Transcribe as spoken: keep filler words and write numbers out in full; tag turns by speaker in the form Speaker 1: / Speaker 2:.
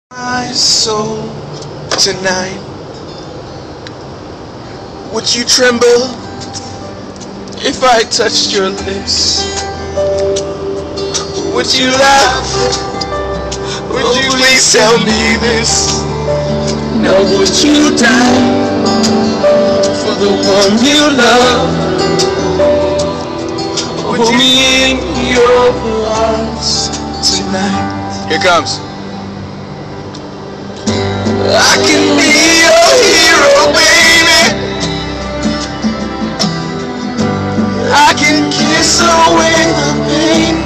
Speaker 1: My soul tonight, would you tremble if I touched your lips? Would you laugh? Would you please tell me this? Now would you die for the one you love? Hold me in your arms tonight. Here comes. I can be your hero, baby. I can kiss away the pain.